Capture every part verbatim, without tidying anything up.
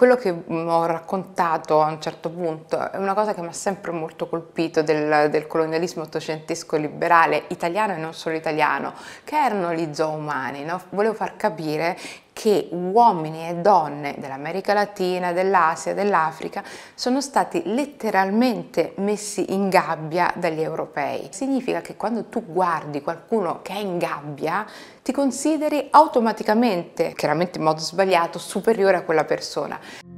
Quello che mh, ho raccontato a un certo punto è una cosa che mi ha sempre molto colpito del, del colonialismo ottocentesco liberale italiano e non solo italiano, che erano gli zoo umani, no? Volevo far capire che uomini e donne dell'America Latina, dell'Asia, dell'Africa sono stati letteralmente messi in gabbia dagli europei. Significa che quando tu guardi qualcuno che è in gabbia, ti consideri automaticamente, chiaramente in modo sbagliato, superiore a quella persona.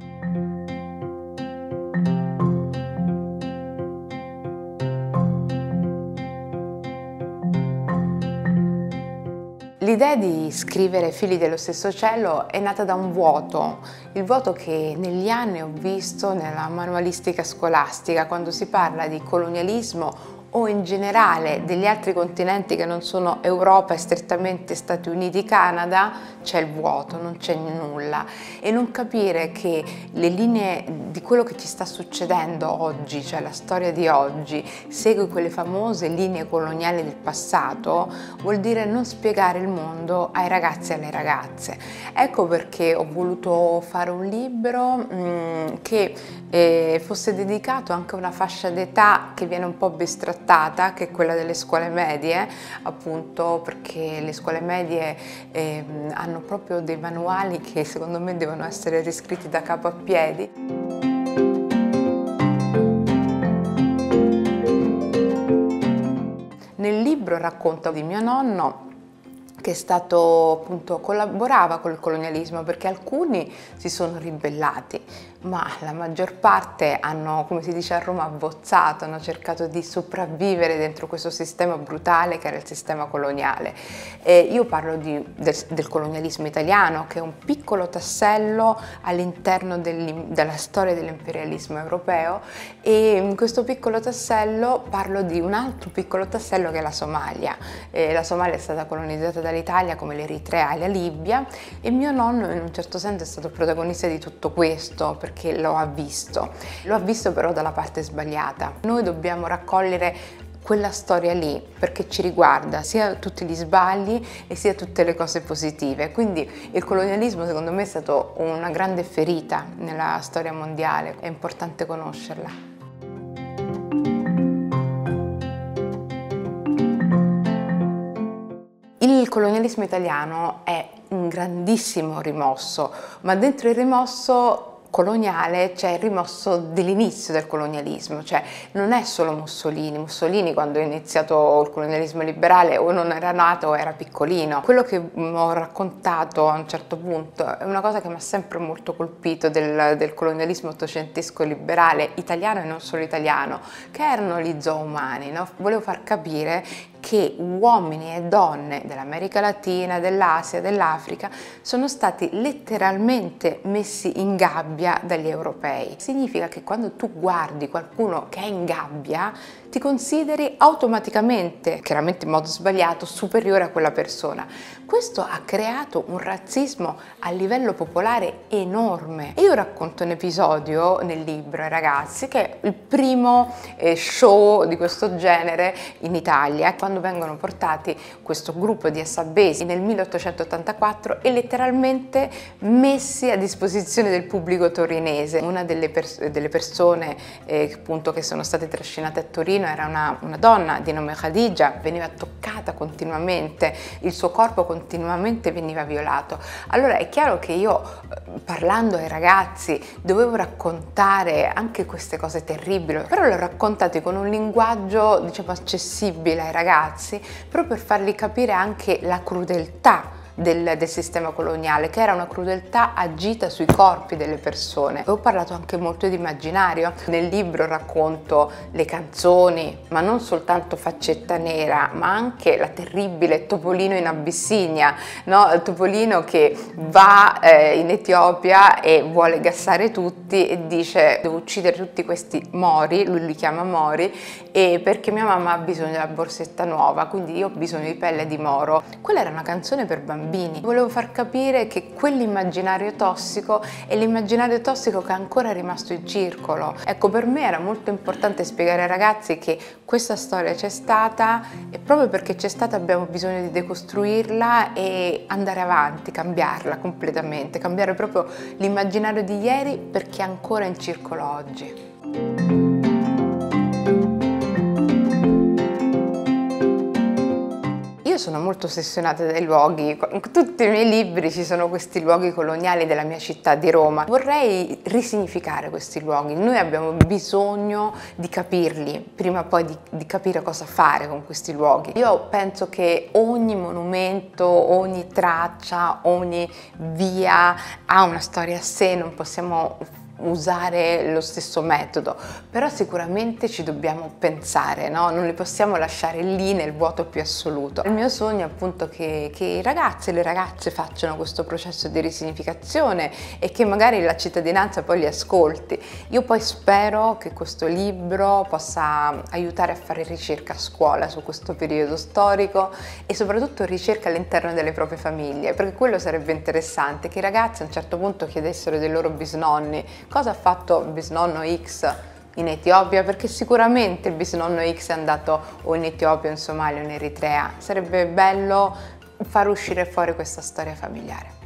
L'idea di scrivere Figli dello stesso cielo è nata da un vuoto, il vuoto che negli anni ho visto nella manualistica scolastica, quando si parla di colonialismo o in generale degli altri continenti che non sono Europa e strettamente Stati Uniti, Canada, c'è il vuoto, non c'è nulla. E non capire che le linee di quello che ci sta succedendo oggi, cioè la storia di oggi, segue quelle famose linee coloniali del passato, vuol dire non spiegare il mondo ai ragazzi e alle ragazze. Ecco perché ho voluto fare un libro mh, che eh, fosse dedicato anche a una fascia d'età che viene un po' bistrattata, che è quella delle scuole medie, appunto perché le scuole medie eh, hanno proprio dei manuali che secondo me devono essere riscritti da capo a piedi. Nel libro racconto di mio nonno che è stato, appunto, collaborava col colonialismo, perché alcuni si sono ribellati, ma la maggior parte hanno, come si dice a Roma, abbozzato, hanno cercato di sopravvivere dentro questo sistema brutale che era il sistema coloniale. E io parlo di, del, del colonialismo italiano, che è un piccolo tassello all'interno della storia dell'imperialismo europeo, e in questo piccolo tassello parlo di un altro piccolo tassello che è la Somalia. E la Somalia è stata colonizzata da l'Italia come l'Eritrea e la Libia, e mio nonno in un certo senso è stato protagonista di tutto questo perché lo ha visto, lo ha visto però dalla parte sbagliata. Noi dobbiamo raccogliere quella storia lì perché ci riguarda, sia tutti gli sbagli e sia tutte le cose positive. Quindi il colonialismo secondo me è stato una grande ferita nella storia mondiale, è importante conoscerla. Il colonialismo italiano è un grandissimo rimosso, ma dentro il rimosso coloniale c'è il rimosso dell'inizio del colonialismo, cioè non è solo Mussolini. Mussolini quando è iniziato il colonialismo liberale o non era nato o era piccolino. Quello che ho raccontato a un certo punto è una cosa che mi ha sempre molto colpito del, del colonialismo ottocentesco liberale italiano e non solo italiano, che erano gli zoo umani, no? Volevo far capire che uomini e donne dell'America Latina, dell'Asia, dell'Africa sono stati letteralmente messi in gabbia dagli europei. Significa che quando tu guardi qualcuno che è in gabbia, ti consideri automaticamente, chiaramente in modo sbagliato, superiore a quella persona. Questo ha creato un razzismo a livello popolare enorme. Io racconto un episodio nel libro ai ragazzi che è il primo eh, show di questo genere in Italia, quando vengono portati questo gruppo di assabesi nel milleottocentottantaquattro e letteralmente messi a disposizione del pubblico torinese. Una delle, pers delle persone eh, appunto che sono state trascinate a Torino era una, una donna di nome Khadija, veniva toccata continuamente, il suo corpo continuamente veniva violato. Allora è chiaro che io, parlando ai ragazzi, dovevo raccontare anche queste cole terribili, però le ho raccontate con un linguaggio, diciamo, accessibile ai ragazzi, proprio per fargli capire anche la crudeltà Del, del sistema coloniale, che era una crudeltà agita sui corpi delle persone. Ho parlato anche molto di immaginario. Nel libro racconto le canzoni, ma non soltanto Faccetta Nera, ma anche la terribile Topolino in Abissinia, no? Il Topolino che va eh, in Etiopia e vuole gassare tutti e dice: devo uccidere tutti questi mori, lui li chiama mori, e perché mia mamma ha bisogno della borsetta nuova, quindi io ho bisogno di pelle di moro. Quella era una canzone per bambini, bambini. Volevo far capire che quell'immaginario tossico è l'immaginario tossico che è ancora rimasto in circolo. Ecco, per me era molto importante spiegare ai ragazzi che questa storia c'è stata e proprio perché c'è stata abbiamo bisogno di decostruirla e andare avanti, cambiarla completamente, cambiare proprio l'immaginario di ieri perché è ancora in circolo oggi. Io sono molto ossessionata dai luoghi, in tutti i miei libri ci sono questi luoghi coloniali della mia città di Roma. Vorrei risignificare questi luoghi, noi abbiamo bisogno di capirli, prima o poi di, di capire cosa fare con questi luoghi. Io penso che ogni monumento, ogni traccia, ogni via ha una storia a sé, non possiamo usare lo stesso metodo, però sicuramente ci dobbiamo pensare, no? Non li possiamo lasciare lì nel vuoto più assoluto. Il mio sogno è appunto che, che i ragazzi e le ragazze facciano questo processo di risignificazione e che magari la cittadinanza poi li ascolti. Io poi spero che questo libro possa aiutare a fare ricerca a scuola su questo periodo storico e soprattutto ricerca all'interno delle proprie famiglie, perché quello sarebbe interessante, che i ragazzi a un certo punto chiedessero dei loro bisnonni cosa ha fatto bisnonno X in Etiopia, perché sicuramente il bisnonno X è andato o in Etiopia, in Somalia o in Eritrea. Sarebbe bello far uscire fuori questa storia familiare.